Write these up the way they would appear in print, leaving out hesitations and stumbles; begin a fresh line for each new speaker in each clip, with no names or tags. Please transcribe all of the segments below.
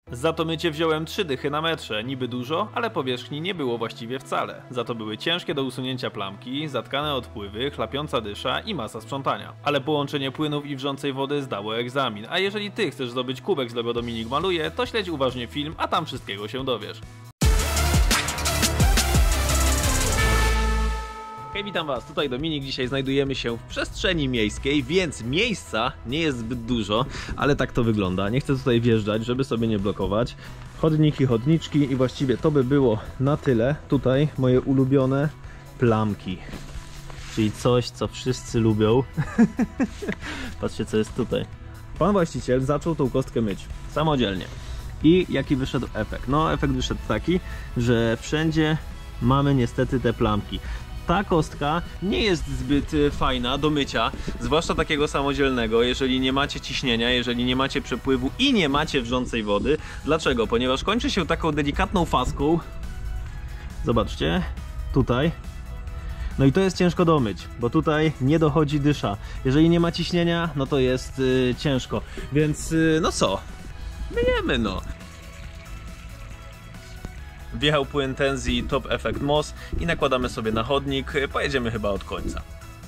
Za to mycie wziąłem 3 dychy na metrze, niby dużo, ale powierzchni nie było właściwie wcale. Za to były ciężkie do usunięcia plamki, zatkane odpływy, chlapiąca dysza i masa sprzątania. Ale połączenie płynów i wrzącej wody zdało egzamin, a jeżeli ty chcesz zdobyć kubek z logo Dominik Maluje, to śledź uważnie film, a tam wszystkiego się dowiesz. Hej, witam was, tutaj Dominik. Dzisiaj znajdujemy się w przestrzeni miejskiej, więc miejsca nie jest zbyt dużo, ale tak to wygląda. Nie chcę tutaj wjeżdżać, żeby sobie nie blokować. Chodniki, chodniczki i właściwie to by było na tyle. Tutaj moje ulubione plamki, czyli coś, co wszyscy lubią. Patrzcie, co jest tutaj. Pan właściciel zaczął tą kostkę myć samodzielnie. I jaki wyszedł efekt? No, efekt wyszedł taki, że wszędzie mamy niestety te plamki. Ta kostka nie jest zbyt fajna do mycia, zwłaszcza takiego samodzielnego, jeżeli nie macie ciśnienia, jeżeli nie macie przepływu i nie macie wrzącej wody. Dlaczego? Ponieważ kończy się taką delikatną faską. Zobaczcie, tutaj. No i to jest ciężko domyć, bo tutaj nie dochodzi dysza. Jeżeli nie ma ciśnienia, no to jest ciężko. Więc no co? Myjemy no. Wjechał płyn Tenzi Top Effect Moss i nakładamy sobie na chodnik. Pojedziemy chyba od końca.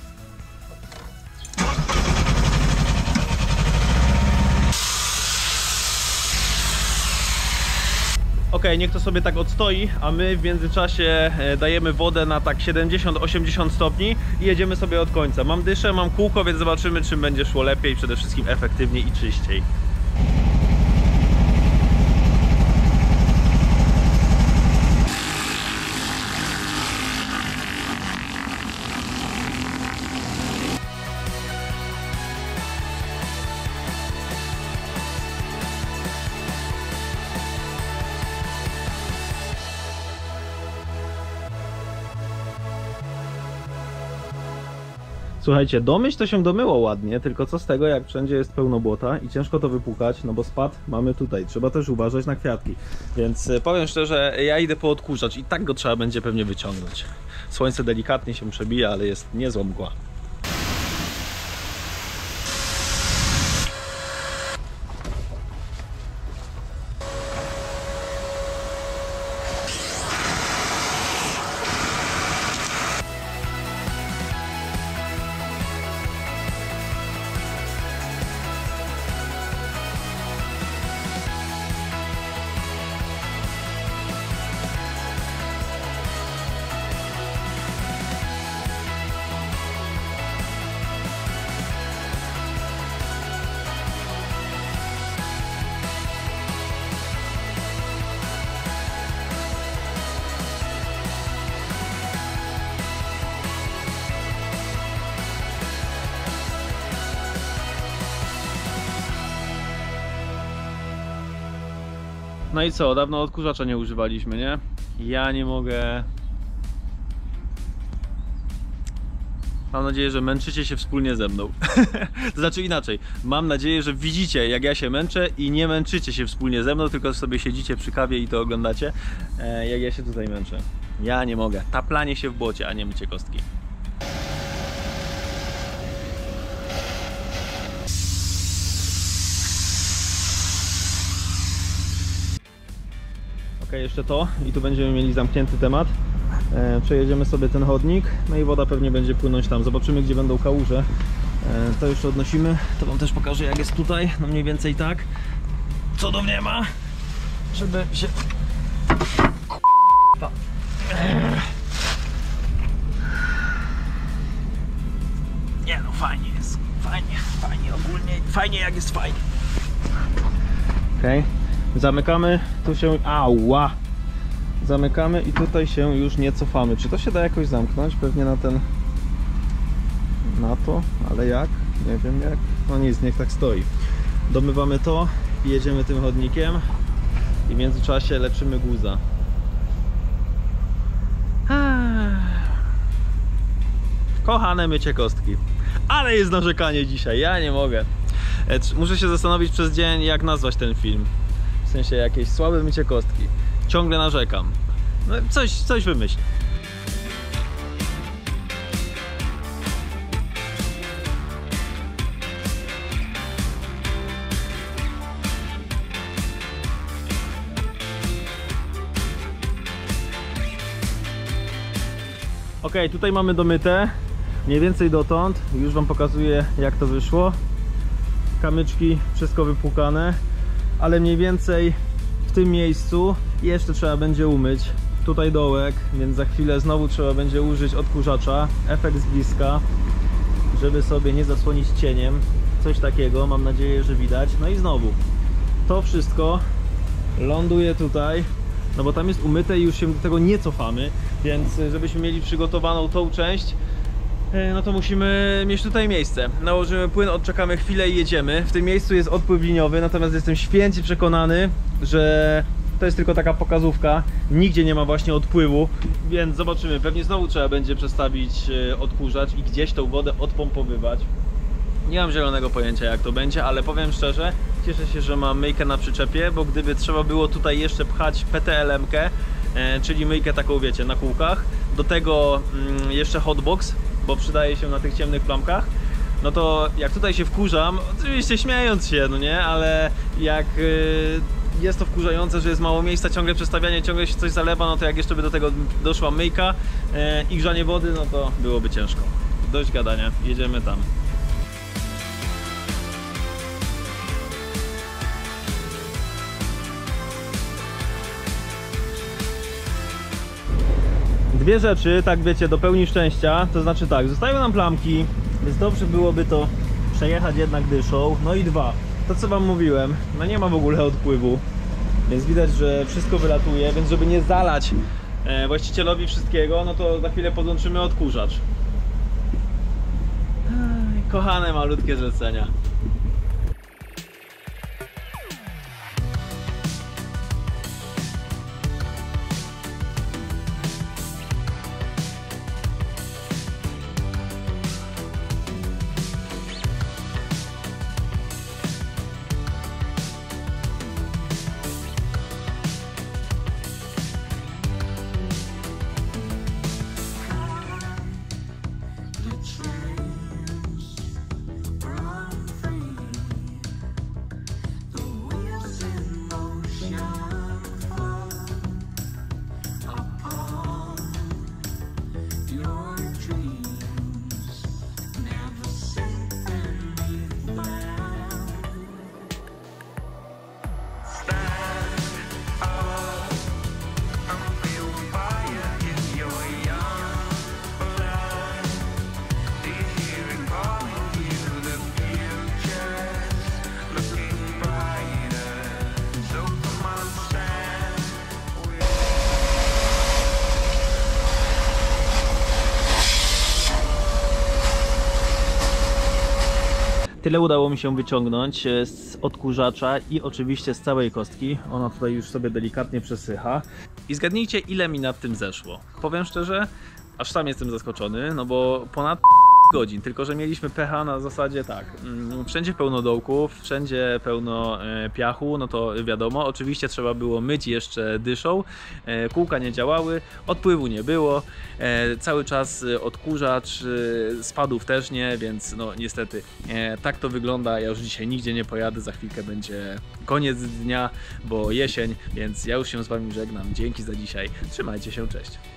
Ok, niech to sobie tak odstoi, a my w międzyczasie dajemy wodę na tak 70-80 stopni i jedziemy sobie od końca. Mam dyszę, mam kółko, więc zobaczymy, czym będzie szło lepiej, przede wszystkim efektywniej i czyściej. Słuchajcie, domyć to się domyło ładnie, tylko co z tego, jak wszędzie jest pełno błota i ciężko to wypłukać, no bo spad mamy tutaj. Trzeba też uważać na kwiatki. Więc powiem szczerze, ja idę po odkurzacz i tak go trzeba będzie pewnie wyciągnąć. Słońce delikatnie się przebija, ale jest niezła mgła. No i co? Dawno odkurzacza nie używaliśmy, nie? Ja nie mogę. Mam nadzieję, że męczycie się wspólnie ze mną. To znaczy inaczej. Mam nadzieję, że widzicie, jak ja się męczę i nie męczycie się wspólnie ze mną, tylko sobie siedzicie przy kawie i to oglądacie, jak ja się tutaj męczę. Ja nie mogę. Taplanie się w błocie, a nie mycie kostki. Jeszcze to i tu będziemy mieli zamknięty temat. Przejedziemy sobie ten chodnik, no i woda pewnie będzie płynąć tam. Zobaczymy, gdzie będą kałuże. To już odnosimy, to wam też pokażę, jak jest tutaj. No mniej więcej tak. Cudów nie ma, żeby się... Nie no, fajnie jest, fajnie ogólnie, fajnie jak jest fajnie. Okej. Zamykamy, tu się... Ała! Zamykamy i tutaj się już nie cofamy. Czy to się da jakoś zamknąć? Pewnie na ten... Na to? Ale jak? Nie wiem jak. No nic, niech tak stoi. Domywamy to i jedziemy tym chodnikiem. I w międzyczasie leczymy guza. Kochane mycie kostki. Ale jest narzekanie dzisiaj, ja nie mogę. Muszę się zastanowić przez dzień, jak nazwać ten film. W sensie jakieś słabe mycie kostki. Ciągle narzekam. No, coś wymyślę. Ok, tutaj mamy domyte, mniej więcej dotąd. Już wam pokazuję, jak to wyszło. Kamyczki, wszystko wypłukane, ale mniej więcej w tym miejscu jeszcze trzeba będzie umyć. Tutaj dołek, więc za chwilę znowu trzeba będzie użyć odkurzacza. Efekt z bliska, żeby sobie nie zasłonić cieniem. Coś takiego, mam nadzieję, że widać. No i znowu, to wszystko ląduje tutaj, no bo tam jest umyte i już się do tego nie cofamy, więc żebyśmy mieli przygotowaną tą część, no to musimy mieć tutaj miejsce. Nałożymy płyn, odczekamy chwilę i jedziemy. W tym miejscu jest odpływ liniowy, natomiast jestem święcie przekonany, że to jest tylko taka pokazówka. Nigdzie nie ma właśnie odpływu, więc zobaczymy. Pewnie znowu trzeba będzie przestawić odkurzacz i gdzieś tą wodę odpompowywać. Nie mam zielonego pojęcia, jak to będzie, ale powiem szczerze, cieszę się, że mam myjkę na przyczepie, bo gdyby trzeba było tutaj jeszcze pchać PTLM-kę, czyli myjkę taką, wiecie, na kółkach, do tego jeszcze hotbox, bo przydaje się na tych ciemnych plamkach, no to jak tutaj się wkurzam, oczywiście śmiejąc się, no nie, ale jak jest to wkurzające, że jest mało miejsca, ciągle przestawianie, ciągle się coś zalewa, no to jak jeszcze by do tego doszła myjka i grzanie wody, no to byłoby ciężko. Dość gadania, jedziemy tam. Dwie rzeczy, tak wiecie, do pełni szczęścia, to znaczy tak, zostają nam plamki, więc dobrze byłoby to przejechać jednak dyszą. No i dwa, to co wam mówiłem, no nie ma w ogóle odpływu, więc widać, że wszystko wylatuje, więc żeby nie zalać właścicielowi wszystkiego, no to za chwilę podłączymy odkurzacz. Kochane malutkie zlecenia. Tyle udało mi się wyciągnąć z odkurzacza i oczywiście z całej kostki. Ona tutaj już sobie delikatnie przesycha. I zgadnijcie, ile mi nad tym zeszło. Powiem szczerze, aż sam jestem zaskoczony, no bo ponad godzin, tylko że mieliśmy pecha na zasadzie tak, wszędzie pełno dołków, wszędzie pełno piachu, no to wiadomo, oczywiście trzeba było myć jeszcze dyszą, kółka nie działały, odpływu nie było, cały czas odkurzacz, spadów też nie, więc no niestety tak to wygląda. Ja już dzisiaj nigdzie nie pojadę, za chwilkę będzie koniec dnia, bo jesień, więc ja już się z wami żegnam, dzięki za dzisiaj, trzymajcie się, cześć.